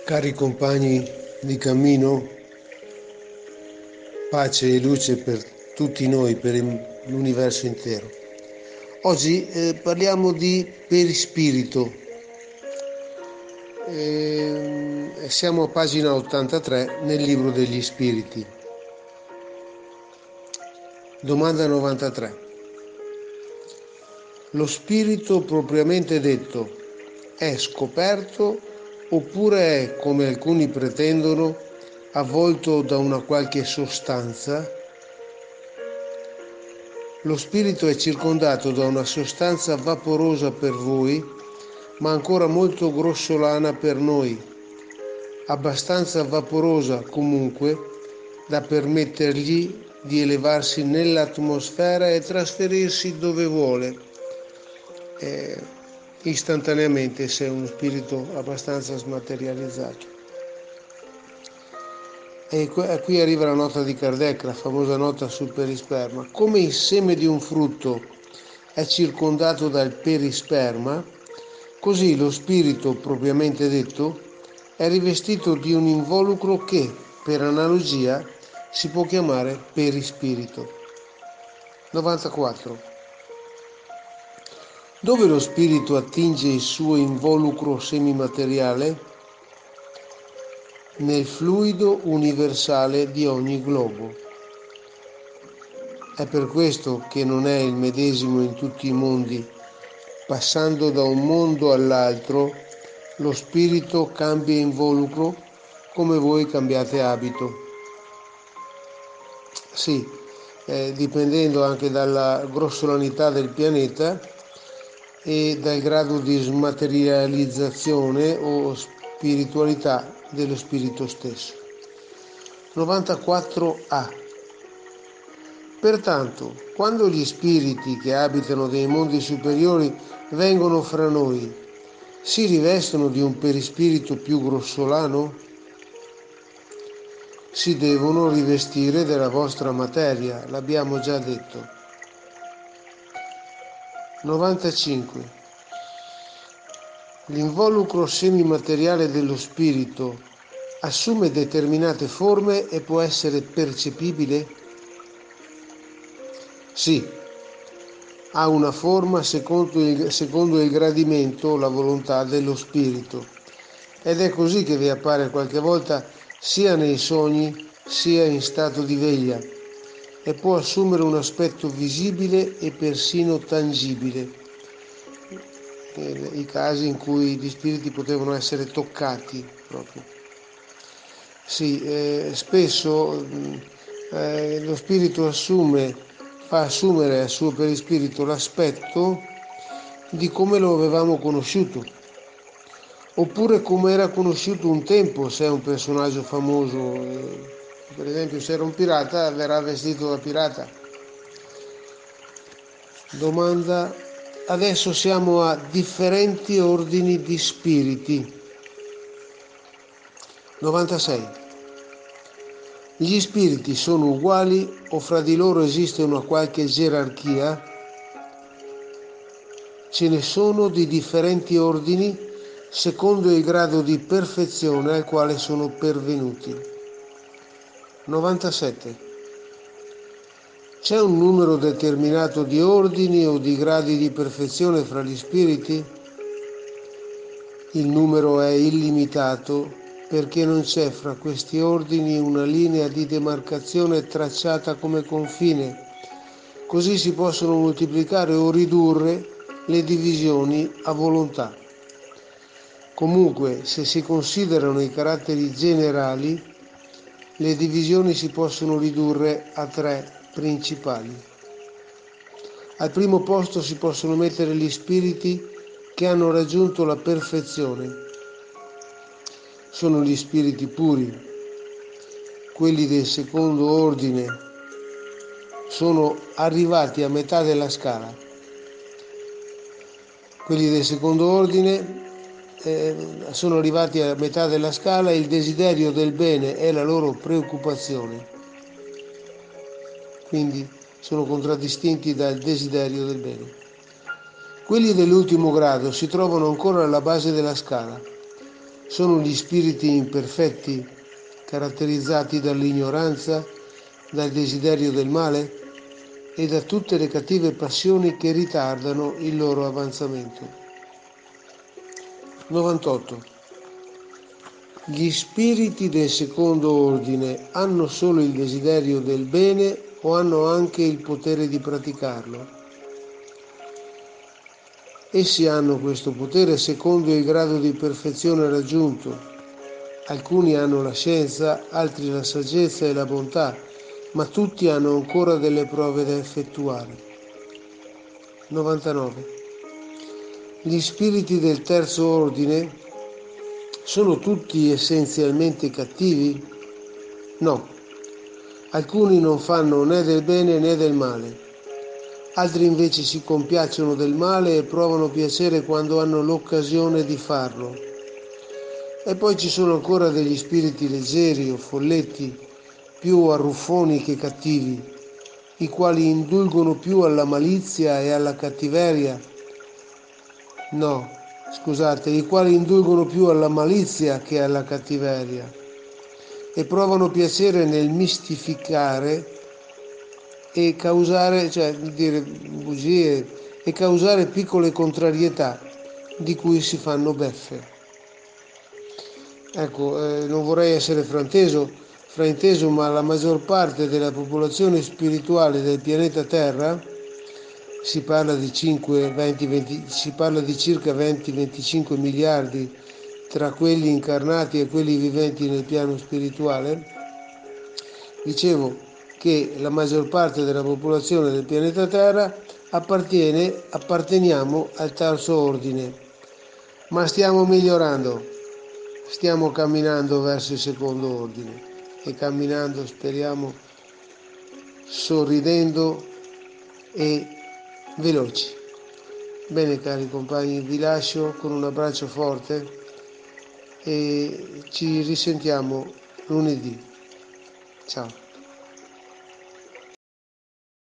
Cari compagni di cammino, pace e luce per tutti noi, per l'universo intero. Oggi parliamo di perispirito. Siamo a pagina 83 nel libro degli spiriti. Domanda 93. Lo spirito propriamente detto è scoperto oppure è, come alcuni pretendono, avvolto da una qualche sostanza? Lo spirito è circondato da una sostanza vaporosa per voi, ma ancora molto grossolana per noi, abbastanza vaporosa comunque da permettergli di elevarsi nell'atmosfera e trasferirsi dove vuole, istantaneamente, se è uno spirito abbastanza smaterializzato. E qui arriva la nota di Kardec, la famosa nota sul perisperma. Come il seme di un frutto è circondato dal perisperma, così lo spirito propriamente detto è rivestito di un involucro che, per analogia, si può chiamare perispirito. 94. Dove lo spirito attinge il suo involucro semimateriale? Nel fluido universale di ogni globo. È per questo che non è il medesimo in tutti i mondi. Passando da un mondo all'altro, lo spirito cambia involucro come voi cambiate abito. Sì, dipendendo anche dalla grossolanità del pianeta e dal grado di smaterializzazione o spiritualità dello spirito stesso. 94a. Pertanto, quando gli spiriti che abitano dei mondi superiori vengono fra noi, si rivestono di un perispirito più grossolano? Si devono rivestire della vostra materia, l'abbiamo già detto. 95. L'involucro semimateriale dello spirito assume determinate forme e può essere percepibile? Sì, ha una forma secondo il gradimento, la volontà dello spirito, ed è così che vi appare qualche volta sia nei sogni sia in stato di veglia, e può assumere un aspetto visibile e persino tangibile. I casi in cui gli spiriti potevano essere toccati proprio. Sì, spesso lo spirito fa assumere al suo perispirito l'aspetto di come lo avevamo conosciuto, oppure come era conosciuto un tempo, se è un personaggio famoso. Per esempio, se era un pirata, verrà vestito da pirata. Domanda: adesso siamo a differenti ordini di spiriti. 96. Gli spiriti sono uguali o fra di loro esiste una qualche gerarchia? Ce ne sono di differenti ordini secondo il grado di perfezione al quale sono pervenuti. 97. C'è un numero determinato di ordini o di gradi di perfezione fra gli spiriti? Il numero è illimitato perché non c'è fra questi ordini una linea di demarcazione tracciata come confine. Così si possono moltiplicare o ridurre le divisioni a volontà. Comunque, se si considerano i caratteri generali, le divisioni si possono ridurre a 3 principali. Al primo posto si possono mettere gli spiriti che hanno raggiunto la perfezione. Sono gli spiriti puri. Quelli del secondo ordine sono arrivati a metà della scala. Quelli del secondo ordine sono arrivati a metà della scala, il desiderio del bene è la loro preoccupazione. Quindi sono contraddistinti dal desiderio del bene. Quelli dell'ultimo grado si trovano ancora alla base della scala. sono gli spiriti imperfetti, caratterizzati dall'ignoranza, dal desiderio del male e da tutte le cattive passioni che ritardano il loro avanzamento. 98. Gli spiriti del secondo ordine hanno solo il desiderio del bene o hanno anche il potere di praticarlo? Essi hanno questo potere secondo il grado di perfezione raggiunto. Alcuni hanno la scienza, altri la saggezza e la bontà, ma tutti hanno ancora delle prove da effettuare. 99. Gli spiriti del terzo ordine sono tutti essenzialmente cattivi? No. Alcuni non fanno né del bene né del male. Altri invece si compiacciono del male e provano piacere quando hanno l'occasione di farlo. E poi ci sono ancora degli spiriti leggeri o folletti, più arruffoni che cattivi, i quali indulgono più alla malizia e alla cattiveria. No, scusate, i quali indulgono più alla malizia che alla cattiveria e provano piacere nel mistificare e causare, cioè dire bugie e causare piccole contrarietà di cui si fanno beffe. Ecco, non vorrei essere frainteso, ma la maggior parte della popolazione spirituale del pianeta Terra, si parla di circa 20-25 miliardi tra quelli incarnati e quelli viventi nel piano spirituale, dicevo che la maggior parte della popolazione del pianeta Terra apparteniamo al terzo ordine, ma stiamo migliorando. Stiamo camminando verso il secondo ordine e camminando, speriamo, sorridendo e veloci. Bene cari compagni, vi lascio con un abbraccio forte e ci risentiamo lunedì. Ciao.